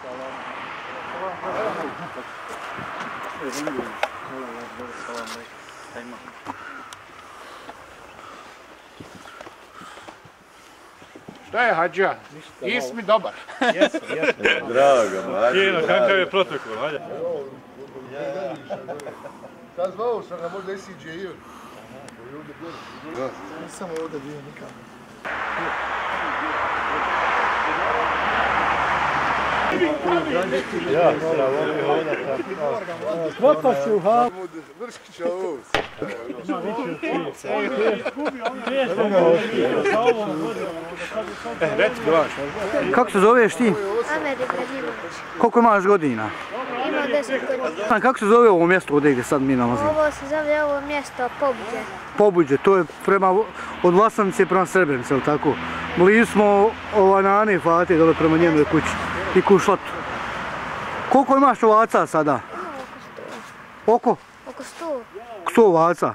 Šta je hađija? Jesi mi dobar? Jesam. Drago, mlađi. Kino, kakav je protokol, hajde. Sad zvao sam ga možda isiđe i on. Nisam ovdje bio nikako. Ja, Kvotaš u havu. Vrškića ovo. Reci glaš. Kako se zoveš ti? Amer Ibrahimović. Koliko imaš godina? Imao 10 godina. Kako se zove ovo mjesto ovdje gdje sad mi nalazimo? Ovo se zove ovo mjesto Pobuđe. Pobuđe, to je od Vlasanice prema Srebrenici, ili tako? Blizu smo na Ane Fate, dole prema njenoj kući i Kušlatu. Koliko imaš ovaca sada? Oko? Oko 100. 100 ovaca.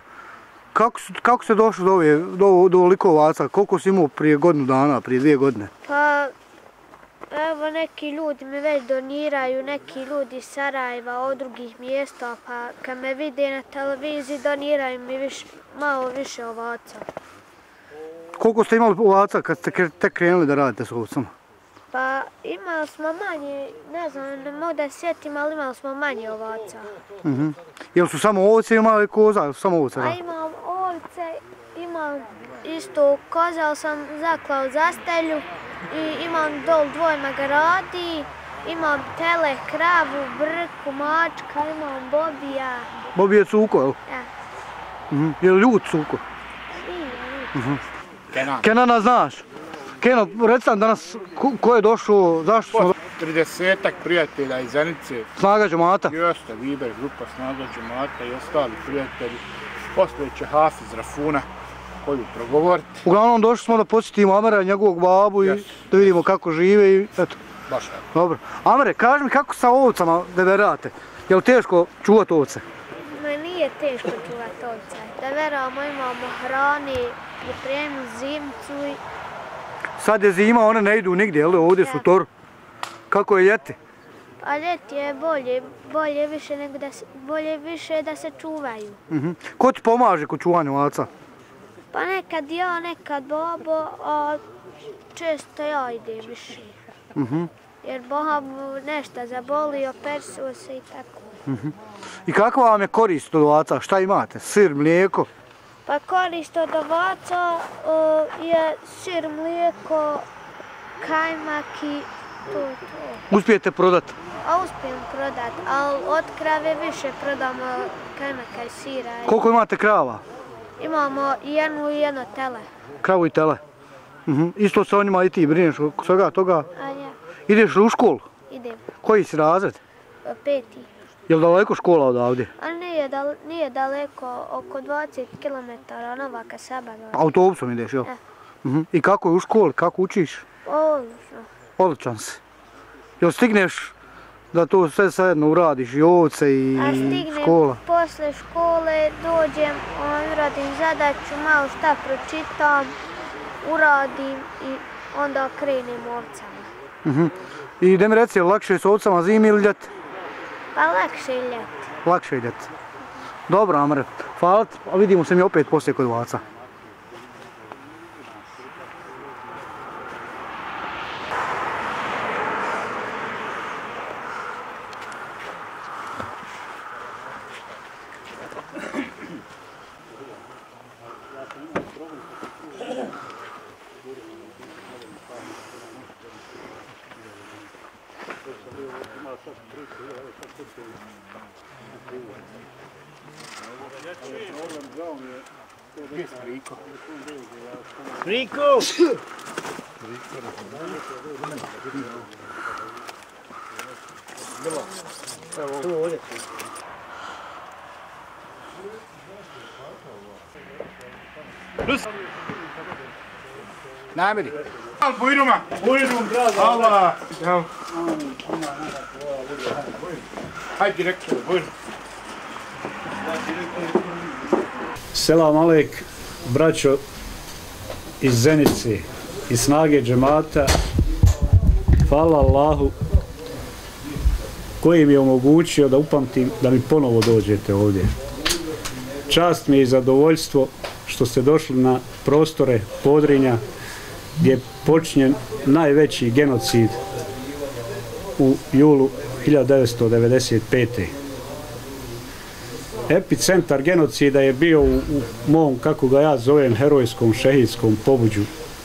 Kako se došlo do ovoliko ovaca? Koliko si imao prije godinu dana, prije 2 godine? Pa, evo neki ljudi mi već doniraju, neki ljudi iz Sarajeva, od drugih mjesta, pa kad me vide na televiziji doniraju mi malo više ovaca. Koliko ste imali ovaca kad ste tek krenuli da radite s ovcama? Pa imali smo manje, ne znam, ne mogu da sjetim, ali imali smo manje ovaca. Jel su samo ovce imali koza, samo ovce? A imam ovce, imam isto koza, ali sam zaklao zastelju i imam dol 2 magaradi, imam tele, kravu, brku, mačka, imam bobija. Bobija je cuko, jel? Ja. Jel ljud cuko? Nije. Kenana znaš? Keno, reci nam danas ko je došao, zašto smo... 30-ak prijatelja iz Zenice. Snaga džemata? Jeste, Viber, grupa Snaga džemata i ostali prijatelji. Poslije će Hafiz Rafuna koju progovoriti. Uglavnom došli smo da posjetimo Amera i njegovog babu i da vidimo kako žive i eto. Baš tako. Dobro. Amere, kaži mi kako sa ovcama deverate? Je li teško čuvati ovce? Nije teško čuvati ovce. Deveramo, imamo hrani, pripremu zimcu i... Sad je zima, one ne idu nigdje, jel? Ovdje su toru. Kako je ljeti? A ljeti je bolje više nego da se čuvaju. Ko ti pomaže kod čuvanja ovaca? Pa nekad ja, nekad babo, a često ja idem više. Jer babu nešto zaboli, opersuo se i tako. I kakva vam je korist od ovaca? Šta imate? Sir, mlijeko? Pa korist od ovaca je sir, mlijeko, kajmak i to. Uspijete prodati? A uspijem prodat, ali od krave više prodamo kajmaka i sira. Koliko imate krava? Imamo jednu i jedno tele. Kravu i tele? Isto se o njima i ti brineš oko svega toga? A ja. Ideš li u školu? Idem. Koji si razred? 5. Je li daleko škola odavdje? A nije daleko, oko 20 km Novaka Sabana. Autobusom ideš, jel? I kako je u školi, kako učiš? Odlično. Odličan si. Jel stigneš da to sve zajedno uradiš, i ovce i škola? A stignem posle škole, dođem, uradim zadaću, malo šta pročitam, uradim i onda krenem ovcama. I da mi reci, je li lakše s ovcama zimi ili ljeti? Pa lakše je ljeti. Lakše je ljeti. Dobro, Amre, hvala ti, a vidimo se mi opet poslije kod ovaca. Riko! Namiri. Bujruma. Bujrum, bravo. Allah. Hajde direktor, bujrum. Selam alejk, braćo iz Zenice, iz Snage džemata. Hvala Allahu koji mi je omogućio da upamtim da mi ponovo dođete ovdje. Čast mi je i zadovoljstvo što ste došli na prostore Podrinja gdje je počinjen najveći genocid u julu 1995. Epicentar genocida je bio u mom, kako ga ja zovem, herojskom šehidskom Pobuđu.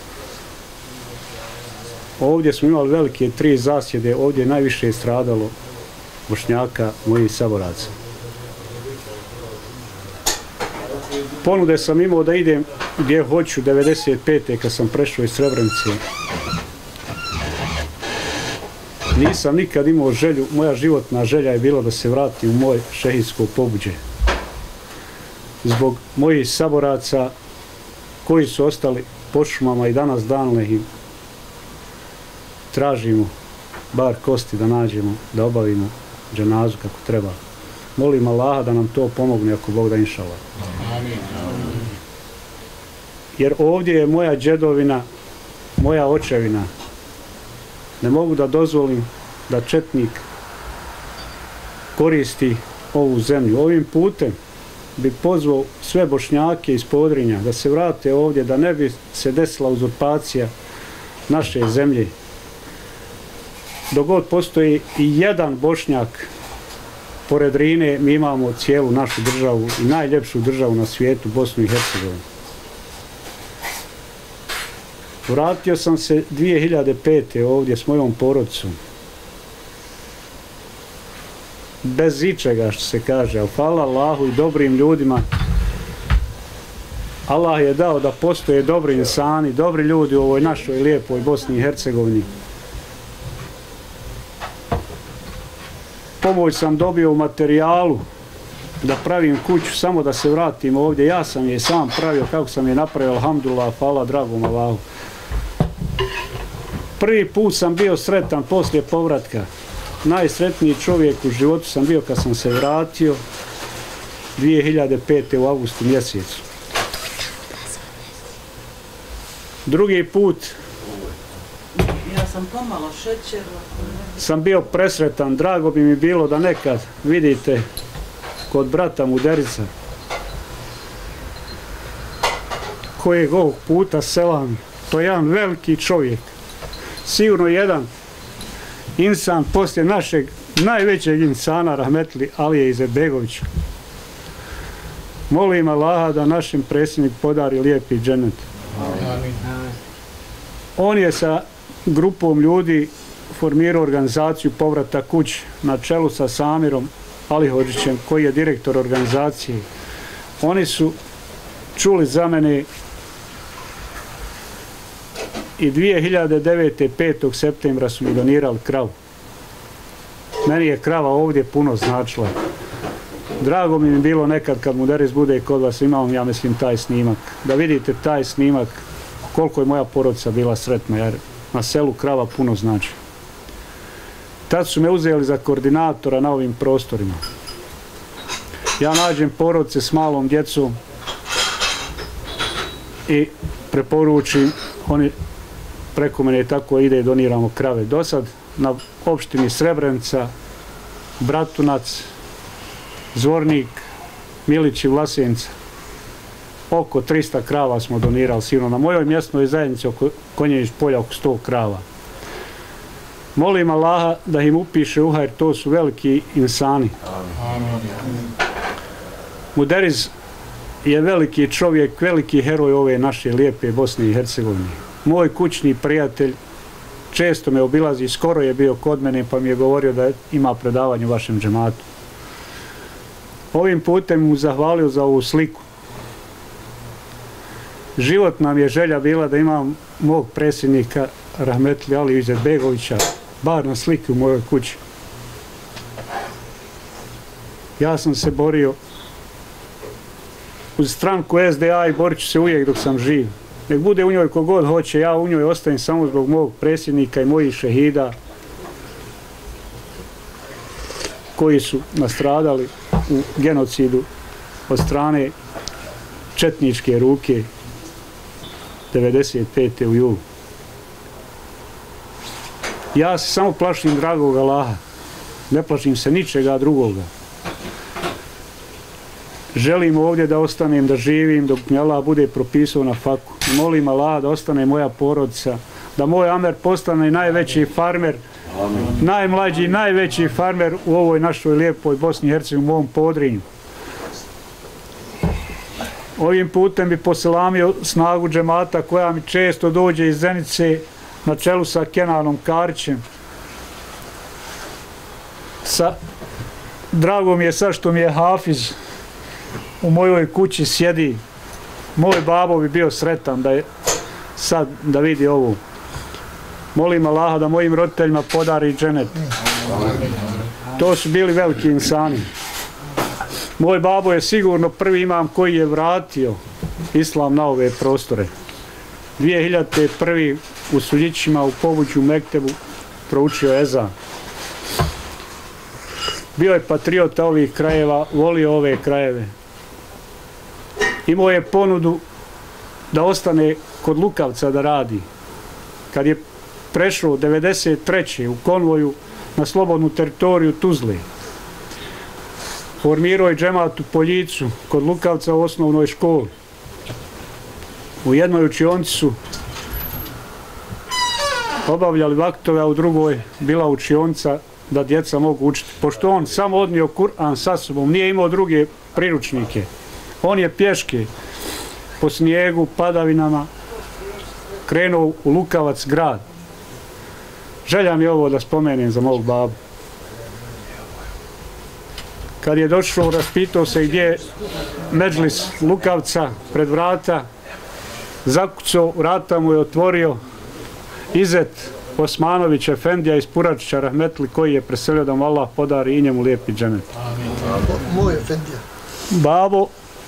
Ovdje smo imali velike 3 zasjede, ovdje je najviše stradalo Bošnjaka, mojih saboraca. Ponude sam imao da idem gdje hoću 95. kad sam prešao iz Srebrenice. Nisam nikad imao želju, moja životna želja je bila da se vratim u moj šehidsko Pobuđe. Zbog mojih saboraca koji su ostali po šumama i danas danle ih tražimo bar kosti da nađemo, da obavimo dženazu kako treba. Molim Allaha da nam to pomogne ako Bog da, inšallah. Jer ovdje je moja džedovina, moja očevina. Ne mogu da dozvolim da četnik koristi ovu zemlju. Ovim putem bi pozvao sve Bošnjake iz Podrinja da se vrate ovdje, da ne bi se desila uzurpacija naše zemlje. Dok god postoji i jedan Bošnjak pored Drine, mi imamo cijelu našu državu i najljepšu državu na svijetu, Bosnu i Hercegovinu. Vratio sam se 2005. ovdje s mojom porodicom. Bez ičega, što se kaže, ali hvala Allahu i dobrim ljudima. Allah je dao da postoje dobri insani, dobri ljudi u ovoj našoj lijepoj Bosni i Hercegovini. Pomoć sam dobio u materijalu da pravim kuću, samo da se vratim ovdje. Ja sam je sam pravio kako sam je napravio, alhamdulillah, hvala dragom Allahu. Prvi put sam bio sretan poslije povratka. Najsretniji čovjek u životu sam bio kad sam se vratio 2005. u avgustu mjesecu. Drugi put sam bio presretan, drago bi mi bilo da nekad vidite kod brata Muderica kojeg ovog puta selam. To je jedan veliki čovjek, sigurno jedan insan poslije našeg najvećeg insana rahmetli Alije Izetbegovića. Molim Allaha da našem predsjedniku podari lijepi dženet. On je sa grupom ljudi formirao organizaciju Povrata kući na čelu sa Samirom Alihodžićem koji je direktor organizacije. Oni su čuli za mene i 2009. 5. septembra su mi donirali kravu. Meni je krava ovdje puno značila. Drago mi je bilo nekad kad Muderic bude kod vas, imam ja mislim taj snimak. Da vidite taj snimak koliko je moja porodica bila sretna, jer na selu krava puno znači. Tad su me uzeli za koordinatora na ovim prostorima. Ja nađem porodice s malom djecom i preporučim, oni preko mene tako ide i doniramo krave. Do sad na opštini Srebrenica, Bratunac, Zvornik, Milić i Vlasenica oko 300 krava smo donirali sigurno. Na mojoj mjesnoj zajednici oko Konjević polja oko 100 krava. Molim Allaha da im upiše u hajr, to su veliki insani. Muderic je veliki čovjek, veliki heroj ove naše lijepe Bosne i Hercegovine. Moj kućni prijatelj često me obilazi, skoro je bio kod mene pa mi je govorio da ima predavanje u vašem džematu. Ovim putem mu zahvalio za ovu sliku. Život nam je želja bila da imam mog predsjednika rahmetli Aliju Izetbegovića bar na sliki u mojoj kući. Ja sam se borio uz stranku SDA i borit ću se uvijek dok sam živ. Nek bude u njoj kogod hoće, ja u njoj ostajem samo zbog mog predsjednika i mojih šehida koji su nastradali u genocidu od strane četničke ruke 95. u julu. Ja se samo plašim dragog Allaha Ne plašim se ničega drugoga. Želim ovdje da ostanem, da živim dok mi Allah bude propisao na faku. Molim Allah da ostane moja porodica, da moj Amer postane najveći farmer, najmlađi, najveći farmer u ovoj našoj lijepoj Bosni i Hercegovini, u mom Podrinju. Ovim putem bi poselamio snagu džemata koja mi često dođe iz Zenice na čelu sa Kenanom Karićem. Drago mi je sad što mi je Hafiz u mojoj kući sjedi. Moj babo bi bio sretan da je sad da vidi ovo. Molim Allaha da mojim roditeljima podari dženet. To su bili veliki insani. Moj babo je sigurno prvi imam koji je vratio islam na ove prostore. 2001. u Suljićima u Pobuđu u Mektebu proučio ezan. Bio je patriota ovih krajeva, volio ove krajeve. Imao je ponudu da ostane kod Lukavca da radi. Kad je prešao 1993. u konvoju na slobodnu teritoriju Tuzle, formirao je džemat u Poljicu kod Lukavca u osnovnoj školi. U jednoj učionci su obavljali vaktove, a u drugoj bila učionica da djeca mogu učiti. Pošto on samo odnio Kur'an sa sobom, nije imao druge priručnike. On je pješke po snijegu, padavinama krenuo u Lukavac grad. Želja mi je ovo da spomenem za mog babu. Kad je došao, raspitao se gdje je medžlis Lukavca pred vrata, zakucao, vrata mu je otvorio Izet Osmanović Efendija iz Puračića rahmetli, koji je preselio da mu Allah podari i njemu lijepi dženet. Moj Efendija. Babo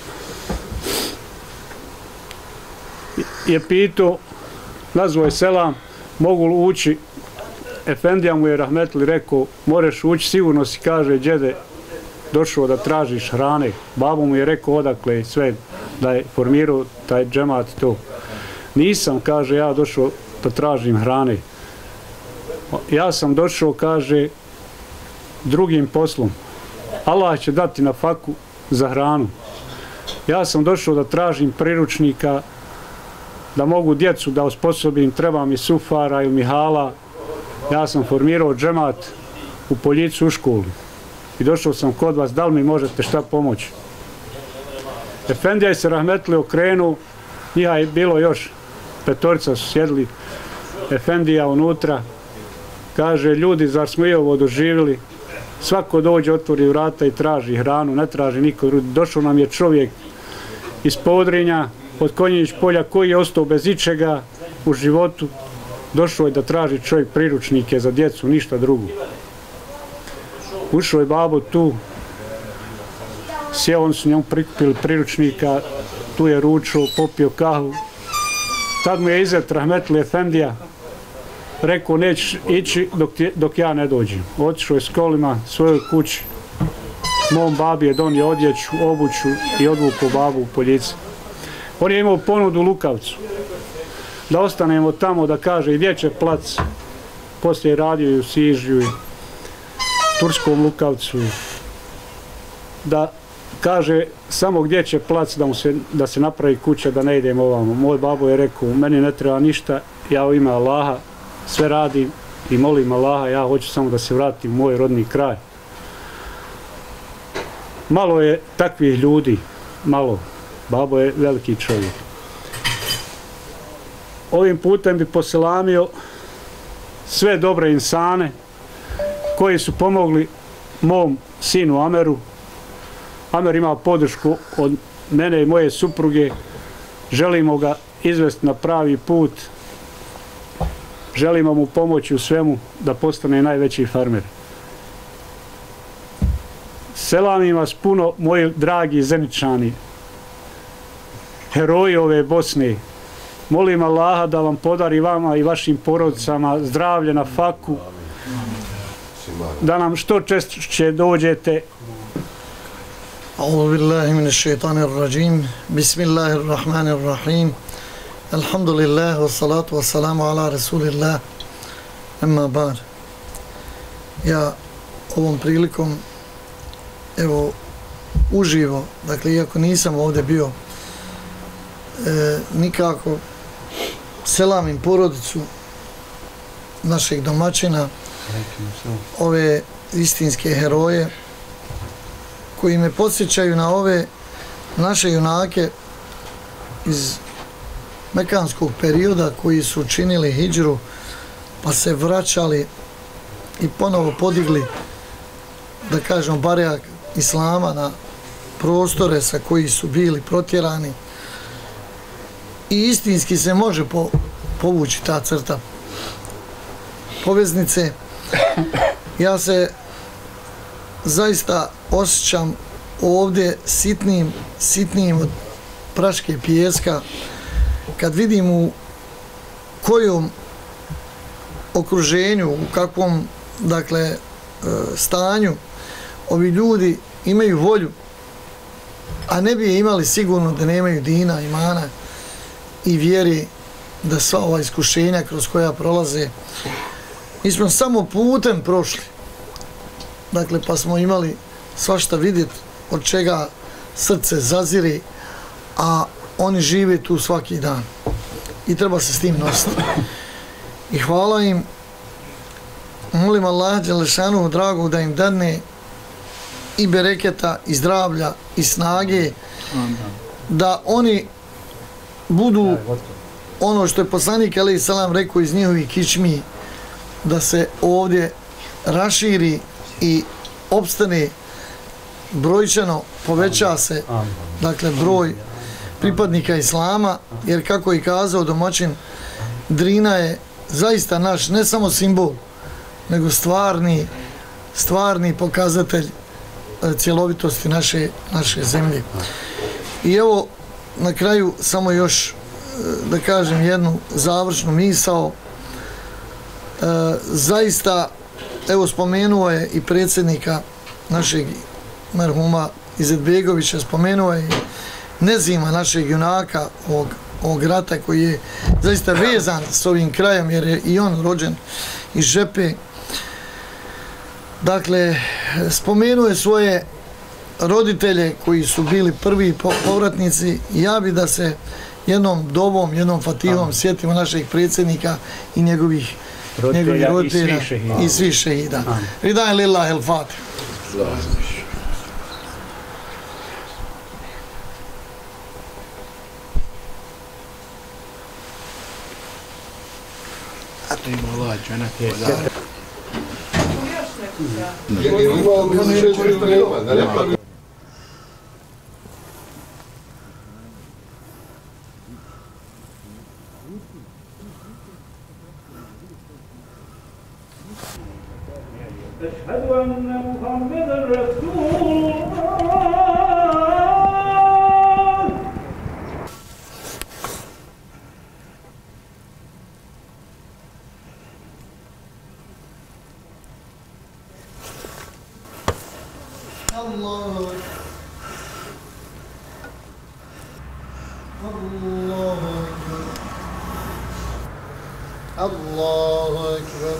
je pitao, nazvao je selam, mogu li ući? Efendija mu je rahmetli rekao, moreš ući, sigurno si, kaže, džede, došao da tražiš hrane. Babo mu je rekao odakle sve, da je formirao taj džemat to. Nisam, kaže, ja došao da tražim hrane. Ja sam došao, kaže, drugim poslom. Allah će dati na faku za hranu. Ja sam došao da tražim priručnika, da mogu djecu da osposobim, treba mi sufara ili mihala. Ja sam formirao džemat u Poljicu u školu. I došao sam kod vas, da li mi možete šta pomoći? Efendija je se rahmetli okrenuo, njiha je bilo još, petorica su sjedli, Efendija unutra, kaže, ljudi, zar smo i ovo doživjeli? Svako dođe, otvori vrata i traži hranu, ne traži niko drugi. Došao nam je čovjek iz Podrinja, od Konjić polja, koji je ostao bez ičega u životu. Došao je da traži čovjek priručnike za djecu, ništa drugo. Ušao je babo tu, sjeo, on su njemu prikupili priručnika, tu je ručao, popio kahu. Tad mu je Izet rahmetli Efendija rekao, nećeš ići dok ja ne dođem. Otišao je s kolima svojoj kući, mom babi je donio odjeću, obuću i odvukao babu u Poljice. On je imao ponudu u Lukavcu, da ostanemo tamo, da kaže, gdje će plac. Poslije je radio i u Sižju i Turskom Lukavcu, da kaže samo gdje će plac da se napravi kuća, da ne idem ovamo. Moj babo je rekao, meni ne treba ništa, ja u ime Allaha sve radim i molim Allaha, ja hoću samo da se vratim u moj rodni kraj. Malo je takvih ljudi, malo. Babo je veliki čovjek. Ovim putem bi poselamio sve dobre insane koji su pomogli mom sinu Ameru. Amer ima podršku od mene i moje supruge. Želimo ga izvesti na pravi put. Želimo mu pomoći u svemu da postane najveći farmer. Selamim vas puno, moji dragi Zeničani, heroji ove Bosne. Molim Allaha da vam podari vama i vašim porodicama zdravlje na faku, da nam što češće dođete. A'udhu billahi minash shaitanir rajim. Bismillahirrahmanirrahim. Alhamdulillah, wassalatu wassalamu ala rasulillah. Amma ba'd. Ja ovom prilikom evo uživo, dakle iako nisam ovdje bio nikako, selamim porodicu našeg domaćina, ove istinske heroje koji me podsjećaju na ove naše junake iz mekanskog perioda koji su činili hidžru pa se vraćali i ponovo podigli, da kažem, barjak islama na prostore sa koji su bili protjerani i istinski se može povući ta crta poveznice. Ja se zaista osjećam ovdje sitnim od praške pijeska kad vidim u kojom okruženju, u kakvom, dakle, stanju ovi ljudi imaju volju, a ne bi je imali sigurno da nemaju dina, imana i vjeri, da sva ova iskušenja kroz koja prolaze. Mi smo samo putem prošli, dakle, pa smo imali svašta vidjeti od čega srce zaziri, a oni žive tu svaki dan i treba se s tim nositi. I hvala im, molim Allah Đelešanu dragog da im dadne i bereketa, i zdravlja, i snage, da oni budu ono što je poslanik alejhi selam rekao iz njihovih kičmi, da se ovdje raširi i opstane brojčano, poveća se, dakle, broj pripadnika islama, jer kako je kazao domaćin, Drina je zaista naš ne samo simbol, nego stvarni pokazatelj cjelovitosti naše zemlje. I evo na kraju samo još da kažem jednu završnu misao. Zaista, evo, spomenuo je i predsjednika našeg merhuma Izetbegovića, spomenuo je i Nezima, našeg junaka ovog rata koji je zaista vezan s ovim krajem jer je i on rođen iz Žepe. Dakle, spomenuo je svoje roditelje koji su bili prvi povratnici. Ja bi da se jednom dovom, jednom fatihom sjetimo našeg predsjednika i njegovih roditelja i svih šehida. Ridajem lillahi el-Fatih. أشهد أن محمداً رسول الله. الله أكبر الله أكبر.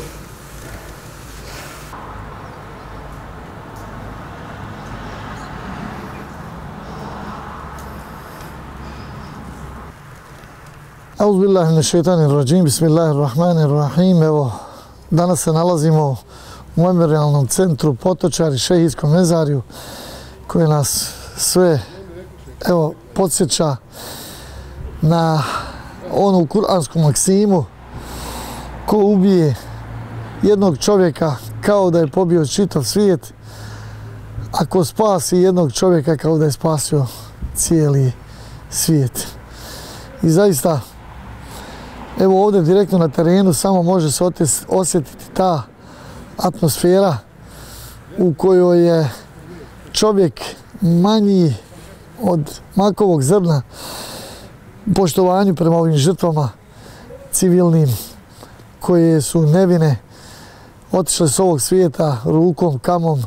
Euzubillahimineşşeytanirracim. Bismillahirrahmanirrahim. Evo, danas se nalazimo u memorialnom centru Potočari, šehijskom mezarju, koji nas sve, evo, podsjeća na onu kuransku maksimu: ko ubije jednog čovjeka kao da je pobio čitav svijet, a ko spasi jednog čovjeka kao da je spasio cijeli svijet. I zaista, evo ovdje direktno na terenu samo može se osjetiti ta atmosfera u kojoj je čovjek manji od makovog zrna u poštovanju prema ovim žrtvama civilnim koje su nevine otišle s ovog svijeta rukom, kamom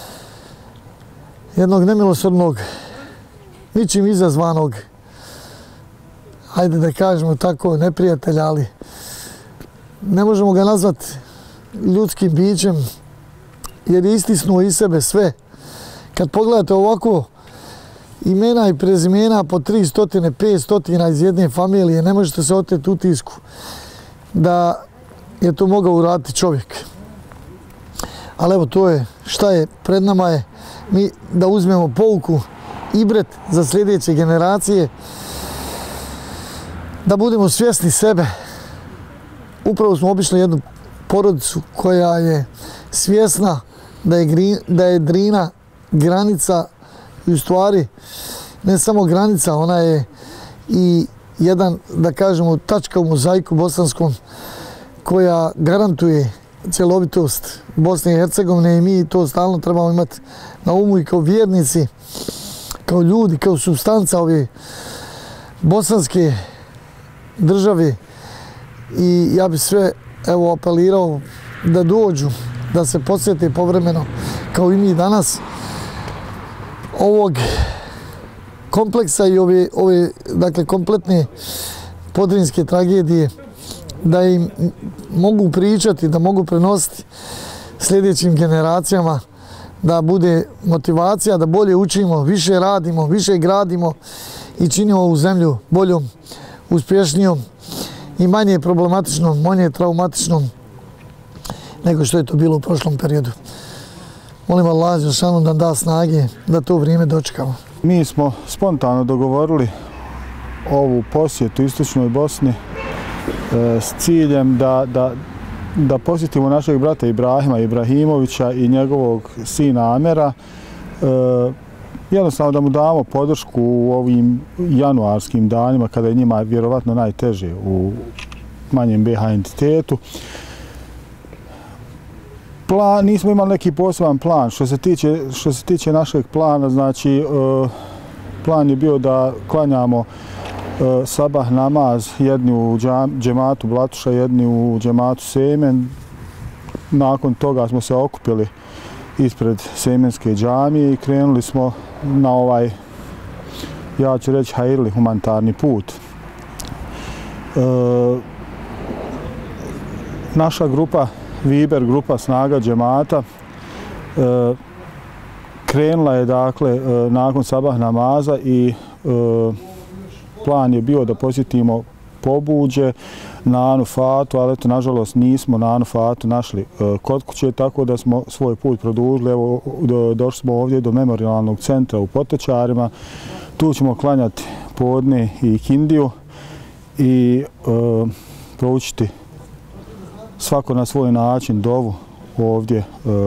jednog nemilosrdnog, ničim izazvanog, hajde da kažemo tako, neprijatelja, ali ne možemo ga nazvati ljudskim bićem jer je istisnuo iz sebe sve. Kad pogledate ovako imena i prezimena po 300, 500 iz jedne familije, ne možete se oteti utisku da je to mogao uraditi čovjek. Ali evo, to je šta je, pred nama je mi da uzmemo pouku, ibret za sljedeće generacije, da budemo svjesni sebe. Upravo smo obišli jednu porodicu koja je svjesna da je Drina granica, i u stvari ne samo granica, ona je i jedan, da kažemo, tačka u mozaiku bosanskom koja garantuje cjelovitost Bosne i Hercegovine, i mi to stalno trebamo imati na umu i kao vjernici, kao ljudi, kao supstanca ove bosanske države. I ja bi sve evo apelirao da dođu, da se posjete povremeno kao i mi danas ovog kompleksa i ove dakle kompletne podrinske tragedije, da im mogu pričati, da mogu prenositi sljedećim generacijama, da bude motivacija, da bolje učimo, više radimo, više gradimo i činimo ovu zemlju boljom, uspješnijom i manje problematičnom, manje traumatičnom nego što je to bilo u prošlom periodu. Molim Allah Đelešanu da da snage da to vrijeme dočekamo. Mi smo spontano dogovorili ovu posjetu Istočnoj Bosni s ciljem da posjetimo našeg brata Ibrahima Ibrahimovića i njegovog sina Amera, jednostavno da mu damo podršku u ovim januarskim danima kada je njima vjerovatno najteže u manjem BiH entitetu. Nismo imali neki poseban plan. Što se tiče našeg plana, znači plan je bio da klanjamo sabah namaz, jedni u džematu Blatuša, jedni u džematu Semen. Nakon toga smo se okupili ispred Semenske džamije i krenuli smo na ovaj, ja ću reći, hajirli, humanitarni put. Naša grupa, Viber grupa Snaga džemata, krenula je dakle nakon sabah namaza i plan je bio da posjetimo Pobuđe, na Anu Fatu, ali eto, nažalost nismo na Anu Fatu našli kod kuće, tako da smo svoj put produžili. Evo, došli smo ovdje do memorijalnog centra u Potečarima. Tu ćemo klanjati podne i kindiju i proučiti svako na svoj način dovu ovdje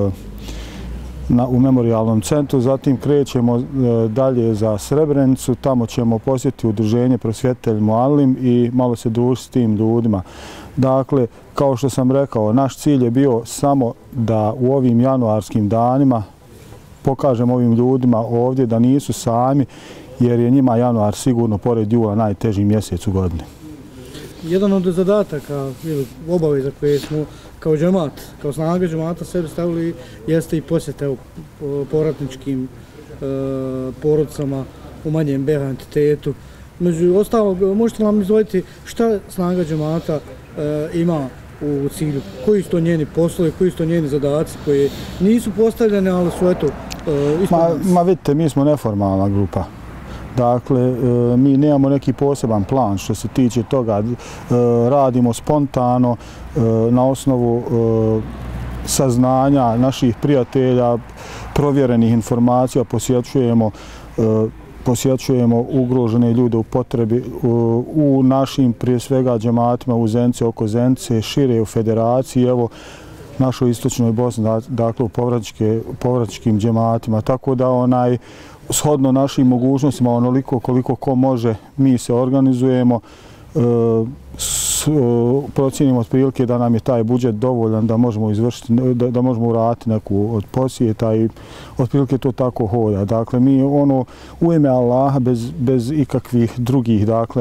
u memorijalnom centru. Zatim krećemo dalje za Srebrenicu, tamo ćemo posjetiti udruženje Prosvjetitelj Mualim i malo se družiti s tim ljudima. Dakle, kao što sam rekao, naš cilj je bio samo da u ovim januarskim danima pokažemo ovim ljudima ovdje da nisu sami, jer je njima januar sigurno pored jula najteži mjesec u godini. Jedan od zadataka ili obaveza koje smo kao džemat, kao Snaga džemata sebi stavili jeste i posjete povratničkim porodicama u manjem BiH entitetu. Među ostalog, možete nam izdvojiti šta Snaga džemata ima u cilju, koji su to njeni poslovi, koji su to njeni zadaci koji nisu postavljene, ali su eto ispunjeni. Ma vidite, mi smo neformalna grupa. Dakle, mi nemamo neki poseban plan što se tiče toga. Radimo spontano na osnovu saznanja naših prijatelja, provjerenih informacija, posjećujemo ugrožene ljude u potrebi u našim, prije svega, džematima u Zenici, oko Zenice, šire u federaciji, evo, našoj Istočnoj Bosni, dakle u povratničkim džematima. Tako da shodno našim mogućnostima, onoliko koliko ko može, mi se organizujemo, procijenimo otprilike da nam je taj budžet dovoljan da možemo izvršiti, da možemo uraditi neku od posjeta i otprilike to tako hoda. Dakle, mi u ime Allaha bez ikakvih drugih, dakle,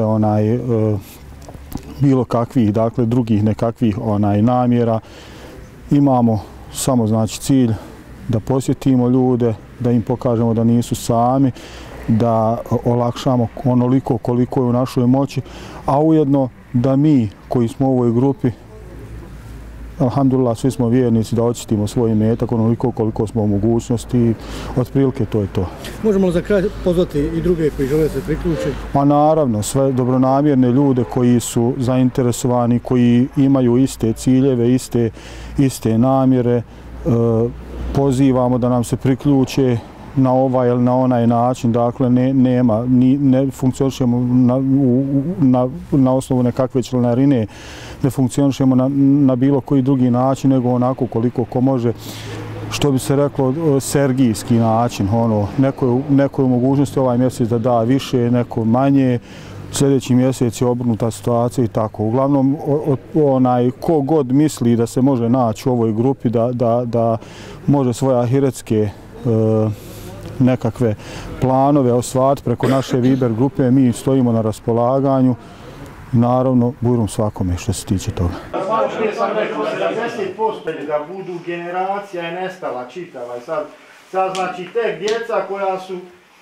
bilo kakvih, dakle, drugih nekakvih namjera, imamo samo, znači, cilj da posjetimo ljude, da im pokažemo da nisu sami, da olakšamo onoliko koliko je u našoj moći, a ujedno da mi koji smo u ovoj grupi alhamdulillah, svi smo vjernici da očistimo svoj imetak onoliko koliko smo u mogućnosti i otprilike to je to. Možemo li za kraj pozvati i druge koji žele se priključiti? Ma naravno, sve dobronamjerne ljude koji su zainteresovani, koji imaju iste ciljeve, iste namjere, pozivamo da nam se priključe na ovaj ili na onaj način, dakle ne funkcionišemo na osnovu nekakve članarine, ne funkcionišemo na bilo koji drugi način, nego onako koliko ko može, što bi se reklo, sergijski način. Neko je u mogućnosti ovaj mjesec da da više, neko manje, sljedeći mjesec je obrnuta situacija i tako. Uglavnom, ko god misli da se može naći u ovoj grupi, da može svoje ahiretske nekakve planove ostvariti preko naše Viber grupe, mi stojimo na raspolaganju. Naravno, burum svakome što se tiče toga. Malo prije sam rekao, 70% da budu generacija je nestala čitava. Sad znači tek djeca koja su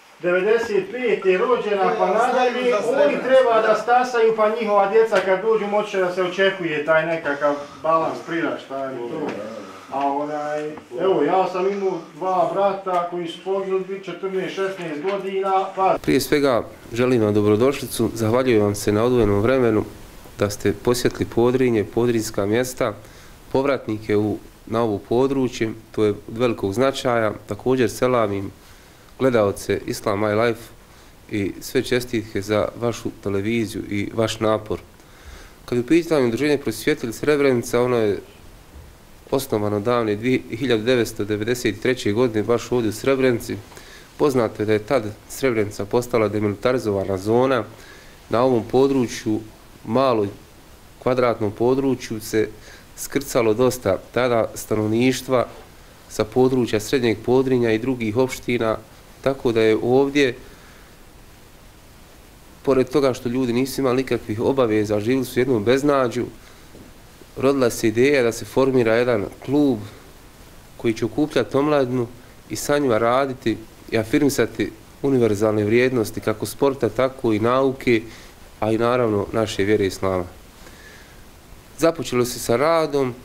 95. rođena pa nadalje, oni treba da stasaju pa njihova djeca kad dođu moće da se očekuje taj nekakav balans priraštaja i to. A evo, ja sam imao 2 brata koji su poginuli 14-16 godina. Prije svega želim vam dobrodošlicu, zahvaljujem vam se na odvojenom vremenu da ste posjetili Podrinje, podrinjska mjesta, povratnike na ovo područje, to je od velikog značaja. Također selamim gledaoce Islam My Life i sve čestitke za vašu televiziju i vaš napor. Kad je u pitanju Udruženje Prosvjetitelji Srebrenica, ono je osnovano davne 1993. godine baš ovdje u Srebrenici. Poznato je da je tad Srebrenica postala demilitarizovana zona. Na ovom području, maloj kvadratnom području, se skrcalo dosta tada stanovništva sa područja Srednjeg Podrinja i drugih opština, tako da je ovdje, pored toga što ljudi nisu imali nikakvih obaveza, živjeli su u jednom beznađu, rodila se ideja da se formira jedan klub koji će okupljati omladinu i sa njima raditi i afirmisati univerzalne vrijednosti kako sporta, tako i nauke, a i naravno naše vjere islama. Započelo se sa radom,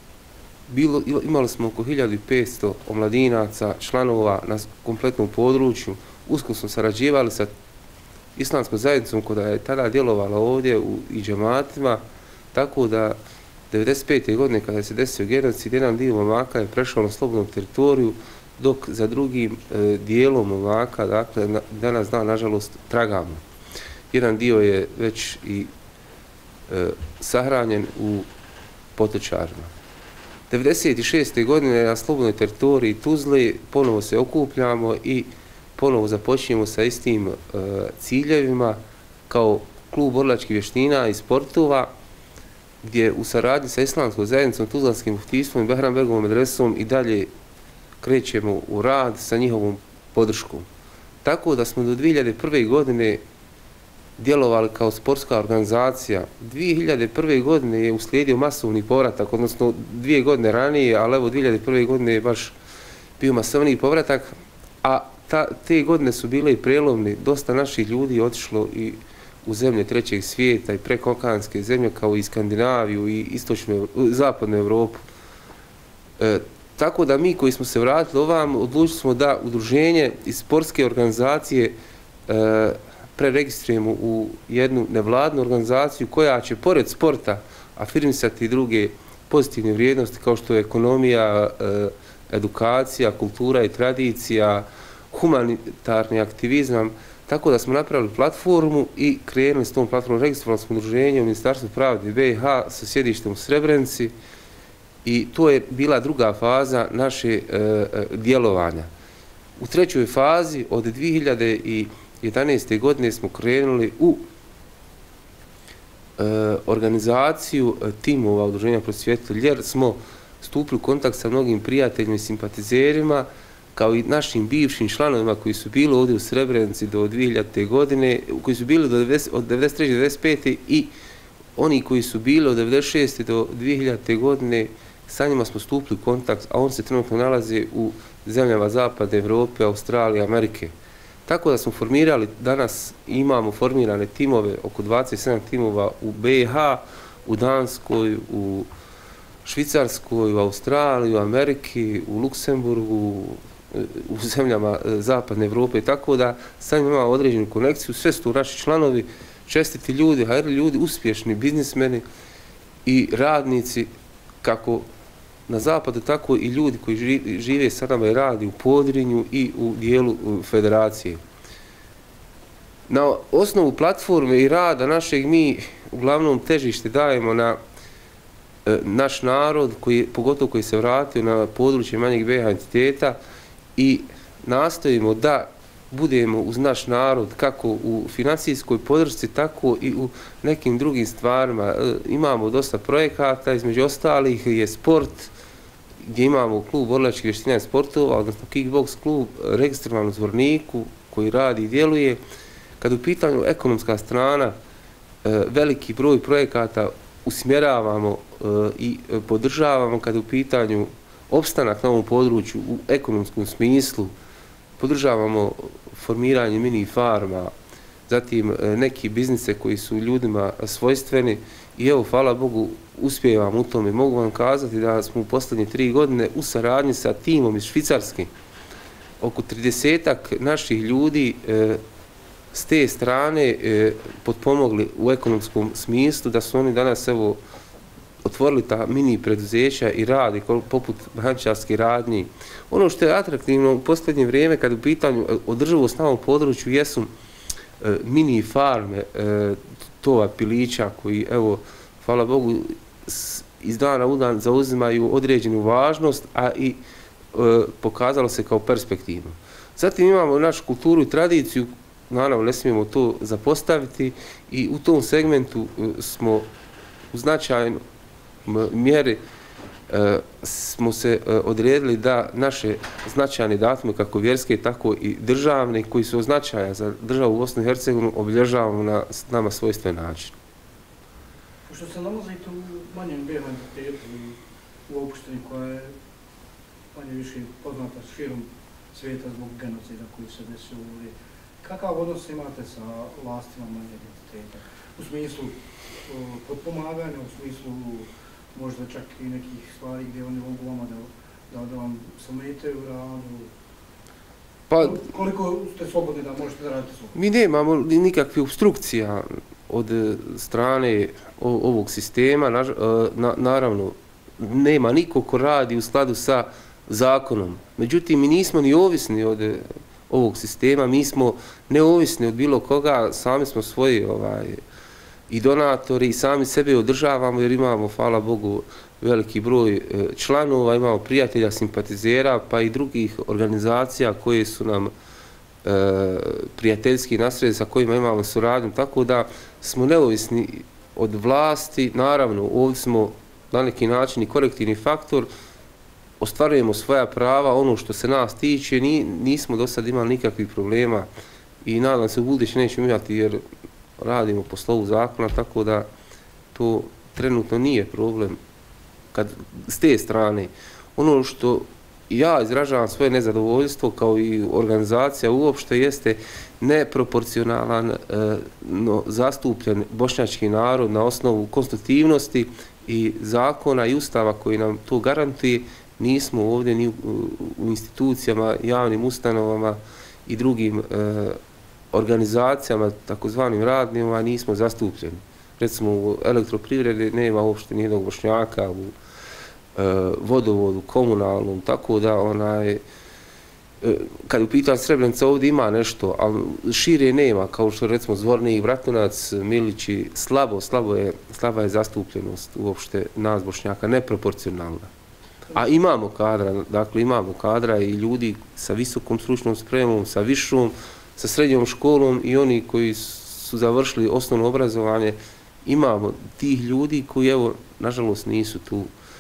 imali smo oko 1500 omladinaca, članova na kompletnom području, usko smo sarađivali sa islamskom zajednicom koja je tada djelovala ovdje i džematima, tako da 1995. godine kada se desio genocid, jedan dio momaka je prešao na slobodnu teritoriju, dok za drugim dijelom momaka, dakle, danas dan, nažalost, tragamo. Jedan dio je već i sahranjen u Potočarima. 1996. godine na slobodnoj teritoriji Tuzle ponovo se okupljamo i ponovo započinjemo sa istim ciljevima kao klub borilačkih vještina i sportova, gdje u saradnji sa islamskom zajednicom, Tuzlanskim muftijstvom i Behrambegovom medresom i dalje krećemo u rad sa njihovom podrškom. Tako da smo do 2001. godine djelovali kao sportska organizacija. 2001. godine je uslijedio masovni povratak, odnosno 2 godine ranije, ali evo 2001. godine je baš bio masovni povratak, a te godine su bile i prelovne. Dosta naših ljudi je otišlo i u zemlje trećeg svijeta i prekookeanske zemlje kao i Skandinaviju i zapadnu Evropu. Tako da mi koji smo se vratili ovam, odlučili smo da udruženje i sportske organizacije preregistrujemo u jednu nevladnu organizaciju koja će pored sporta afirmisati druge pozitivne vrijednosti kao što je ekonomija, edukacija, kultura i tradicija, humanitarni aktivizam. Tako da smo napravili platformu i krenuli s tom platformom, registrovali smo udruženje u Ministarstvu pravde BiH sa sjedištem u Srebrenici i to je bila druga faza naše djelovanja. U trećoj fazi od 2011. godine smo krenuli u organizaciju timova Udruženja Prosvjetitelji, jer smo stupili u kontakt sa mnogim prijateljima i simpatizerima, kao i našim bivšim članovima koji su bili ovdje u Srebrenici do 2000. godine, koji su bili od 1993. do 1995. i oni koji su bili od 1996. do 2000. godine, sa njima smo stupili u kontakt, a on se trenutno nalazi u zemljama Zapadne Evrope, Australije, Amerike. Tako da smo formirali, danas imamo formirane timove, oko 27 timova u BiH, u Danskoj, u Švicarskoj, u Australiji, u Ameriki, u Luksemburgu, u zemljama zapadne Evrope, tako da sad imamo određenu konekciju, sve su tu naši članovi, čestiti ljudi, HR ljudi, uspješni biznismeni i radnici, kako na zapadu, tako i ljudi koji žive sa nama i radi u Podrinju i u dijelu federacije. Na osnovu platforme i rada našeg mi uglavnom težište dajemo na naš narod, pogotovo koji se vratio na područje manjeg BiH entiteta i nastojimo da budemo uz naš narod kako u financijskoj podršci, tako i u nekim drugim stvarima. Imamo dosta projekata, između ostalih je sport, gdje imamo klub borilačkih vještina i sportova, odnosno kickbox klub, registriran u Zvorniku koji radi i djeluje. Kad u pitanju ekonomska strana, veliki broj projekata usmjeravamo i podržavamo kad u pitanju opstanak na ovom području u ekonomskom smislu, podržavamo formiranje mini farma, zatim neki biznise koji su ljudima svojstveni i evo, hvala Bogu, uspijevamo u tome. Mogu vam kazati da smo u posljednje 3 godine u saradnji sa timom iz Švicarske, oko 30-ak naših ljudi s te strane potpomogli u ekonomskom smislu, da su oni danas evo otvorili ta mini preduzeća i radi poput mehaničarskih radnji. Ono što je atraktivno u posljednje vrijeme kad u pitanju održivost na ovom području jesu mini farme tova pilića koji, evo, hvala Bogu, iz dana u dan zauzimaju određenu važnost, a i pokazalo se kao perspektivno. Zatim imamo našu kulturu i tradiciju, naravno ne smijemo to zapostaviti i u tom segmentu smo u značajnoj mjeri smo se odredili da naše značajne datume, kako vjerske, tako i državne, koji su od značaja za državu Bosnu i Hercegovinu, obilježavamo na nama svojstven način. Pošto se nalazite u manjem BiH entitetu i u opštini koja je manje više poznata širom svijeta zbog genocida koji se desio ovdje, kakav odnos imate sa vlastima manjeg entiteta? U smislu potpomaganja, u smislu možda čak i nekih stvari gdje oni mogu vama da vam sametaju u radu? Pa, koliko ste slobodni da možete da radite slobodno? Mi nemamo nikakve obstrukcija od strane ovog sistema. Naravno, nema niko ko radi u skladu sa zakonom. Međutim, mi nismo ni ovisni od ovog sistema, mi smo neovisni od bilo koga, sami smo svoji i donatori i sami sebe održavamo jer imamo, hvala Bogu, veliki broj članova, imamo prijatelja, simpatizera pa i drugih organizacija koje su nam prijateljski nasred sa kojima imamo suradnju, tako da smo neovisni od vlasti. Naravno, ovdje smo na neki način i korektivni faktor, ostvarujemo svoja prava, ono što se nas tiče, nismo do sad imali nikakvih problema i nadam se u buduće nećemo imati jer radimo po slovu zakona, tako da to trenutno nije problem s te strane. Ono što ja izražavam svoje nezadovoljstvo kao i organizacija uopšte jeste neproporcionalan zastupljen bošnjački narod na osnovu konstitutivnosti i zakona i ustava koji nam to garantuje. Nismo ovdje ni u institucijama, javnim ustanovama i drugim organizacijama, takozvanim radnjima, nismo zastupljeni. Recimo u elektroprivredi nema uopšte nijednog Bošnjaka, u vodovodu, komunalnom, tako da kad u pitanju Srebrenica ovdje ima nešto, ali šire nema, kao što recimo Zvornik, Vratunac, Milići, slaba je zastupljenost uopšte nas Bošnjaka, neproporcionalna. A imamo kadra, dakle imamo kadra i ljudi sa visokom stručnom spremom, sa višom, sa srednjom školom i oni koji su završili osnovno obrazovanje, imamo tih ljudi koji, evo, nažalost nisu tu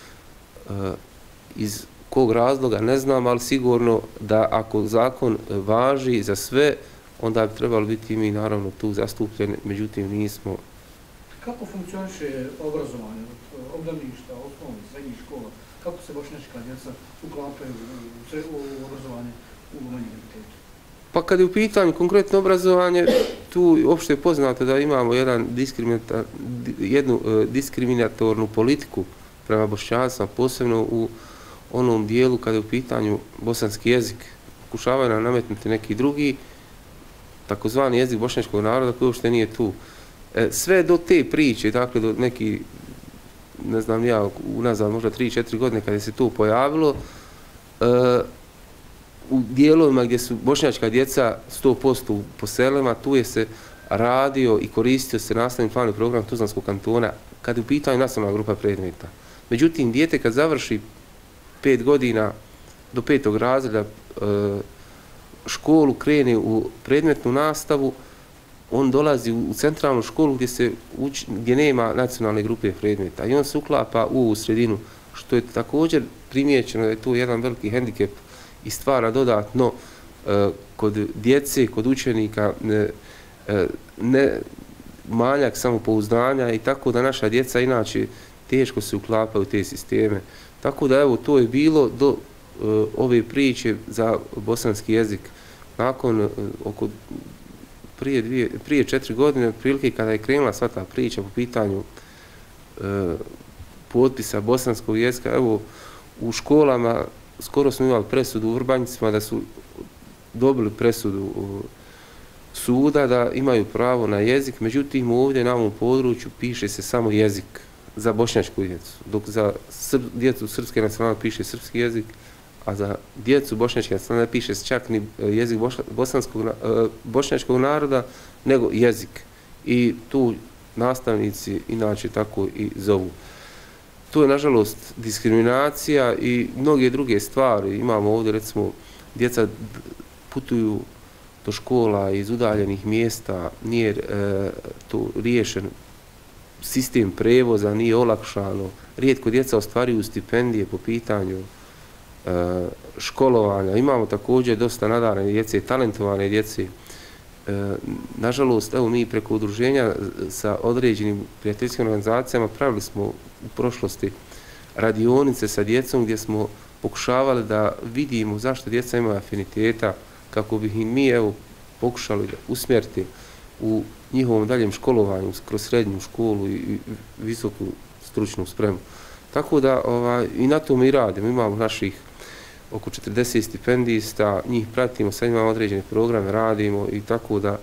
iz kog razloga, ne znam, ali sigurno da ako zakon važi za sve, onda bi trebali biti i mi naravno tu zastupljeni, međutim nismo. Kako funkcioniše obrazovanje od obdaništa, osnovnih, srednjih škola? Kako se bošnjačka djeca uklapaju u obrazovanje u manjem entitetu? Pa kad je u pitanju konkretno obrazovanje, tu uopšte je poznato da imamo jednu diskriminatornu politiku prema Bošnjacima, posebno u onom dijelu kada je u pitanju bosanski jezik. Pokušavaju nam nametnuti neki drugi, takozvani jezik bošnjačkog naroda koji uopšte nije tu. Sve do te priče, dakle do neki, ne znam ja, unazad možda 3-4 godine kada se to pojavilo, u dijelovima gdje su bošnjačka djeca 100% po selima, tu je se radio i koristio se nastavni plan i program Tuzlanskog kantona kad je u pitanju nacionalna grupa predmeta. Međutim, dijete kad završi 5 godina do 5. razreda školu, krene u predmetnu nastavu, on dolazi u centralnu školu gdje nema nacionalne grupe predmeta i on se uklapa u sredinu, što je također primijećeno da je to jedan veliki hendikep i stvara dodatno kod djece, kod učenika manjak samopouzdanja i tako da naša djeca inače teško se uklapaju u te sisteme. Tako da evo to je bilo do ove priče za bosanski jezik. Nakon prije 4 godine, prilike kada je krenula sva ta priča po pitanju potpisa bosanskog jezika, evo u školama skoro smo imali presudu u Vrbanjicima da su dobili presudu suda da imaju pravo na jezik, međutim ovdje na ovom području piše se samo jezik za bošnjačku djecu, dok za djecu srpske nacionalne piše srpski jezik, a za djecu bošnjačke nacionalne ne piše čak ni jezik bošnjačkog naroda, nego jezik. I tu nastavnici inače tako i zovu. To je nažalost diskriminacija i mnoge druge stvari. Imamo ovdje recimo djeca putuju do škola iz udaljenih mjesta, nije to riješen sistem prevoza, nije olakšano. Rijetko djeca ostvaruju stipendije po pitanju školovanja. Imamo također dosta nadarene djece, talentovane djece. Nažalost, evo mi preko udruženja sa određenim prijateljskim organizacijama pravili smo u prošlosti radionice sa djecom gdje smo pokušavali da vidimo zašto djeca imaju afiniteta, kako bi im mi evo pokušali usmjeriti u njihovom daljem školovanju kroz srednju školu i visoku stručnu spremu. Tako da i na tome i radimo. Imamo naših oko 40 stipendista, njih pratimo, sad imamo određene programe, radimo i tako da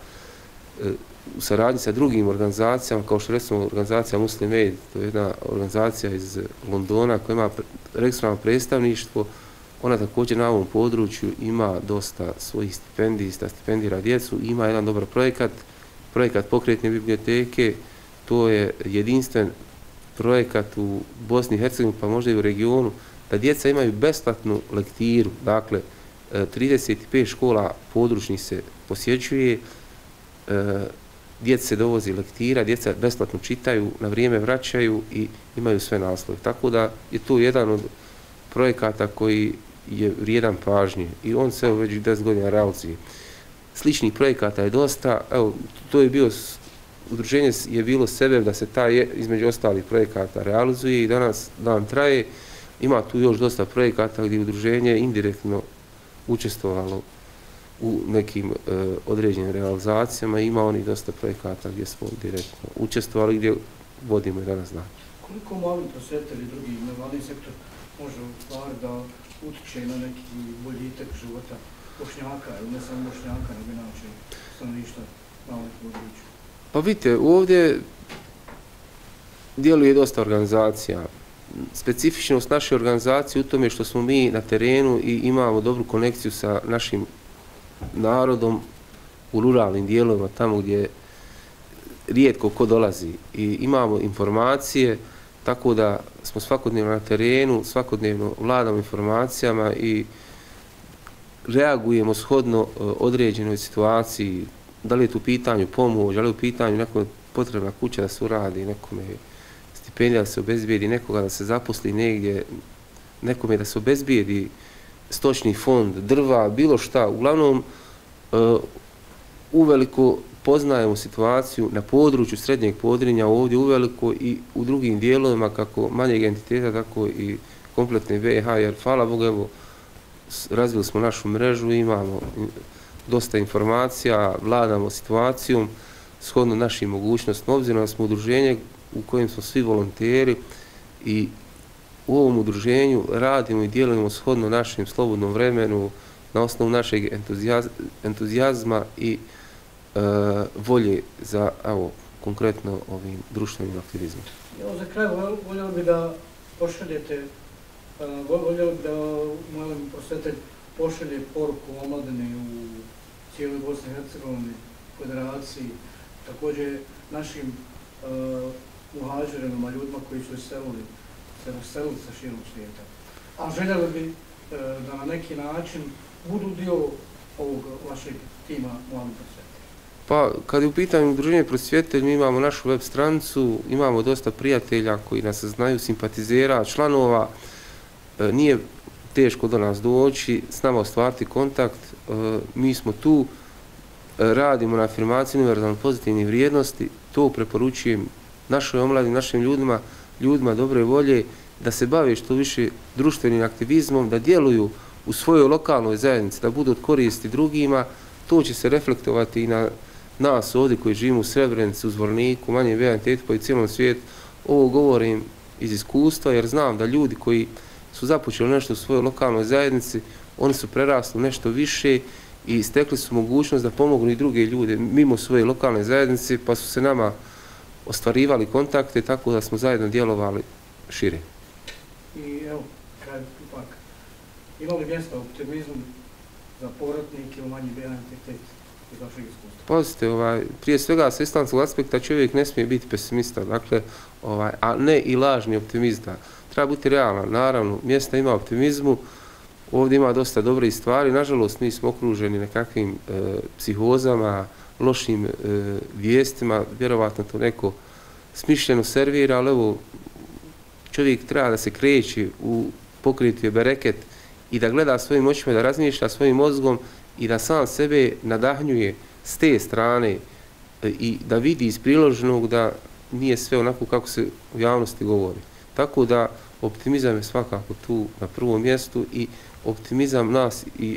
u saradnji sa drugim organizacijama, kao što recimo organizacija Muslim Aid, to je jedna organizacija iz Londona koja ima regionalno predstavništvo, ona također na ovom području ima dosta svojih stipendista, stipendira djecu, ima jedan dobar projekat pokretne biblioteke, to je jedinstven projekat u Bosni i Hercegovini, pa možda i u regionu, da djeca imaju besplatnu lektiru, dakle 35 škola područnih se posjećuje, djeca se dovozi lektira, djeca besplatno čitaju, na vrijeme vraćaju i imaju sve naslove. Tako da je to jedan od projekata koji je vrijedan pažnje i on se već 10 godina realizuje. Sličnih projekata je dosta, evo, to je bio, udruženje je bilo sebe da se taj između ostalih projekata realizuje i danas dan traje. Ima tu još dosta projekata gdje je udruženje indirektno učestvovalo u nekim određenim realizacijama i ima onih dosta projekata gdje smo direktno učestvovali, gdje vodimo i danas dan. Koliko mali prosvjetelj i drugi nevladin sektor može u stvari da utiče na neki boljitak života Bošnjaka, ili ne samo Bošnjaka, nego inače stanovništva na ovom području? Pa vidite, ovdje djeluje dosta organizacija. Specifičnost naše organizacije u tome što smo mi na terenu i imamo dobru konekciju sa našim narodom u ruralnim dijelovima, tamo gdje rijetko ko dolazi i imamo informacije, tako da smo svakodnevno na terenu, svakodnevno vladamo informacijama i reagujemo shodno određenoj situaciji, da li je tu pitanju pomoć, da li je u pitanju nekome potrebna kuća da se uradi, nekome stipendija da se obezbijedi, nekoga da se zaposli negdje, nekome da se obezbijedi stočni fond, drva, bilo šta. Uglavnom, uveliko poznajemo situaciju na području Srednjeg Podrinja, ovdje uveliko i u drugim dijelovima, kako manjeg entiteta, tako i kompletne BiH, jer hvala Bogu, evo, razvili smo našu mrežu, imamo dosta informacija, vladamo situacijom, shodno našim mogućnostima, obzirom da smo udruženje u kojem smo svi volonteri i u ovom udruženju radimo i djelujemo shodno našem slobodnom vremenu, na osnovu našeg entuzijazma i volje za, evo, konkretno ovim društvenim aktivizmom. Evo za kraj voljeli bi da pošaljete, voljeli bi da molim prosvjetelj pošalje poruku omladini u cijeloj Bosni i Hercegovini, federaciji, također našim muhađirima, ljudima koji su se raselili sa širom svijeta. A željeli bi da na neki način budu dio ovog vašeg tima Mladi prosvjetelj. Pa, kad je u pitanju udruženje Prosvjetelj, mi imamo našu web stranicu, imamo dosta prijatelja koji nas znaju, simpatizera, članova. Nije teško do nas doći, s nama ostvariti kontakt. Mi smo tu, radimo na afirmaciji univerzalno pozitivnih vrijednosti. To preporučujem našoj omladini, našim ljudima dobre volje, da se bave što više društvenim aktivizmom, da djeluju u svojoj lokalnoj zajednici, da budu od koristi drugima. To će se reflektovati i na nas ovdje koji živimo u Srebrenici, u Zvorniku, Manjem Vijantetu, pa i cijelom svijetu. Ovo govorim iz iskustva jer znam da ljudi koji su započeli nešto u svojoj lokalnoj zajednici, oni su prerasli nešto više i stekli su mogućnost da pomognu i druge ljude mimo svoje lokalne zajednice, pa su se nama ostvarivali kontakte tako da smo zajedno djelovali šire. I evo, kraj ipak, ima li mjesta optimizmu za povratnike u Manji Vijantet iz vašeg iskustva? Pazite, prije svega s islamskog aspekta čovjek ne smije biti pesimista, dakle, a ne i lažni optimista. Treba biti realan, naravno, mjesta ima optimizmu, ovdje ima dosta dobrih stvari, nažalost mi smo okruženi nekakvim psihozama, lošim vijestima, vjerovatno to neko smišljeno servira, ali evo, čovjek treba da se kreće u pokriti bereket i da gleda svojim očima, da razmišlja svojim mozgom i da sam sebe nadahnjuje s te strane i da vidi iz priloženog da nije sve onako kako se u javnosti govori. Tako da optimizam je svakako tu na prvom mjestu i optimizam nas i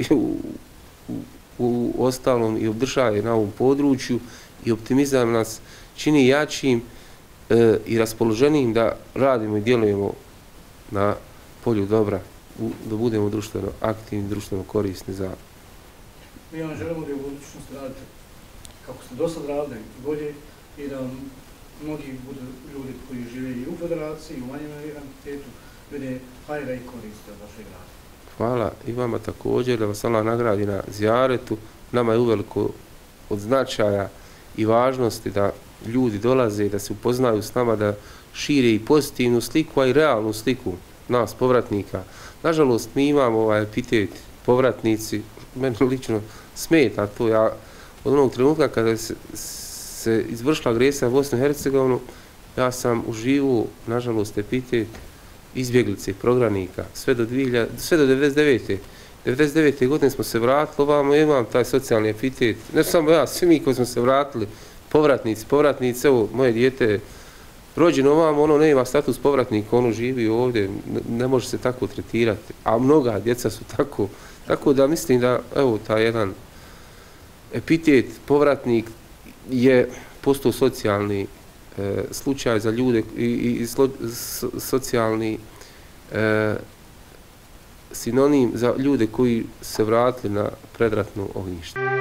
u ostalom i obdržaje na ovom području i optimizam nas čini jačim i raspoloženijim da radimo i djelujemo na polju dobra, da budemo društveno aktivni, društveno korisni za... Mi vam želimo da u budućnosti radite kako ste do sad radili i bolje i da mnogi budu ljudi koji žive i u federaciji, i u Manjem Vijantetu, vide hajra i koriste od vašeg rada. Hvala i vama također, da vas Allah nagradi na zijaretu. Nama je uveliko od značaja i važnosti da ljudi dolaze i da se upoznaju s nama, da šire i pozitivnu sliku, a i realnu sliku nas, povratnika. Nažalost, mi imamo epitet povratnici, meni lično smeta to. Ja od onog trenutka kada se izvršila agresija na Bosnu i Hercegovinu, ja sam uživao, nažalost, epitet izbjeglice, prognanika, sve do 99. 99. godine smo se vratili, ovamo imam taj socijalni epitet, ne samo ja, svi mi koji smo se vratili, povratnici, evo, moje dijete rođeno ovamo, ono ne ima status povratnika, ono živi ovdje, ne može se tako tretirati, a mnoga djeca su tako. Tako da mislim da, evo, taj jedan epitet, povratnik je postao socijalni slučaj za ljude i socijalni sinonim za ljude koji se vratili na predratno ognjište.